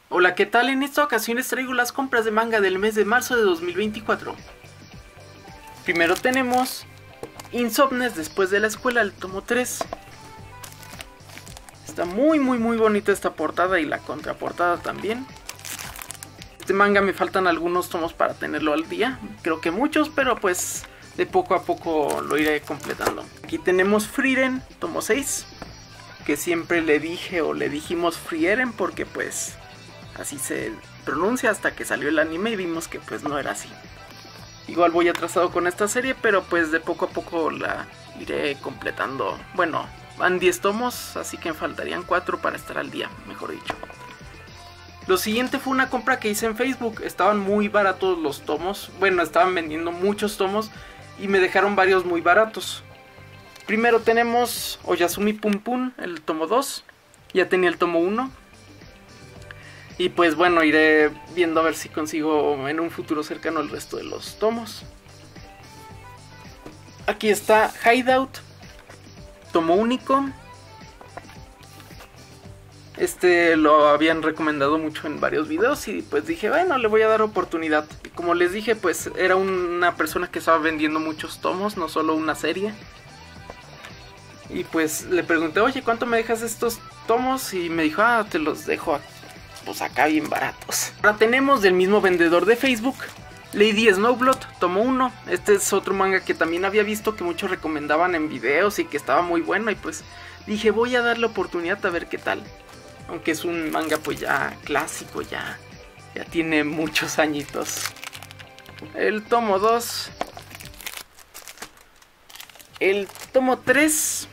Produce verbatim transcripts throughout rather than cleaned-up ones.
Hola, ¿qué tal? En esta ocasión les traigo las compras de manga del mes de marzo de dos mil veinticuatro. Primero tenemos Insomnes después de la escuela, el tomo tres. Está muy muy muy bonita esta portada y la contraportada también. Este manga me faltan algunos tomos para tenerlo al día, creo que muchos, pero pues de poco a poco lo iré completando. Aquí tenemos Frieren, tomo seis, que siempre le dije o le dijimos Frieren porque pues así se pronuncia hasta que salió el anime y vimos que pues no era así. Igual voy atrasado con esta serie, pero pues de poco a poco la iré completando. Bueno, van diez tomos, así que me faltarían cuatro para estar al día, mejor dicho. Lo siguiente fue una compra que hice en Facebook. Estaban muy baratos los tomos. Bueno, estaban vendiendo muchos tomos y me dejaron varios muy baratos. Primero tenemos Oyasumi Pum Pum, el tomo dos. Ya tenía el tomo uno. Y pues bueno, iré viendo a ver si consigo en un futuro cercano el resto de los tomos. Aquí está Hideout, tomo único. Este lo habían recomendado mucho en varios videos y pues dije, bueno, le voy a dar oportunidad. Y como les dije, pues era una persona que estaba vendiendo muchos tomos, no solo una serie. Y pues le pregunté, oye, ¿cuánto me dejas estos tomos? Y me dijo, ah, te los dejo pues acá bien baratos. Ahora tenemos del mismo vendedor de Facebook, Lady Snowblood, tomo uno. Este es otro manga que también había visto que muchos recomendaban en videos y que estaba muy bueno. Y pues dije, voy a darle oportunidad a ver qué tal. Aunque es un manga pues ya clásico, ya, ya tiene muchos añitos. El tomo dos. El tomo tres.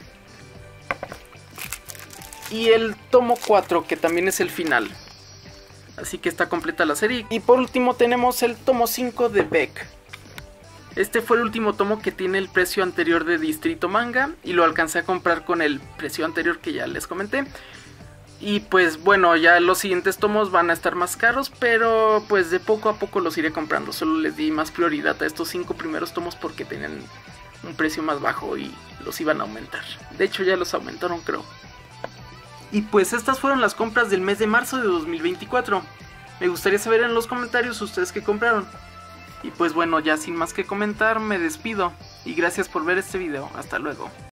Y el tomo cuatro, que también es el final. Así que está completa la serie. Y por último tenemos el tomo cinco de Beck. Este fue el último tomo que tiene el precio anterior de Distrito Manga. Y lo alcancé a comprar con el precio anterior que ya les comenté. Y pues bueno, ya los siguientes tomos van a estar más caros, pero pues de poco a poco los iré comprando. Solo les di más prioridad a estos cinco primeros tomos porque tenían un precio más bajo y los iban a aumentar. De hecho ya los aumentaron, creo. Y pues estas fueron las compras del mes de marzo de dos mil veinticuatro. Me gustaría saber en los comentarios ustedes qué compraron. Y pues bueno, ya sin más que comentar, me despido. Y gracias por ver este video. Hasta luego.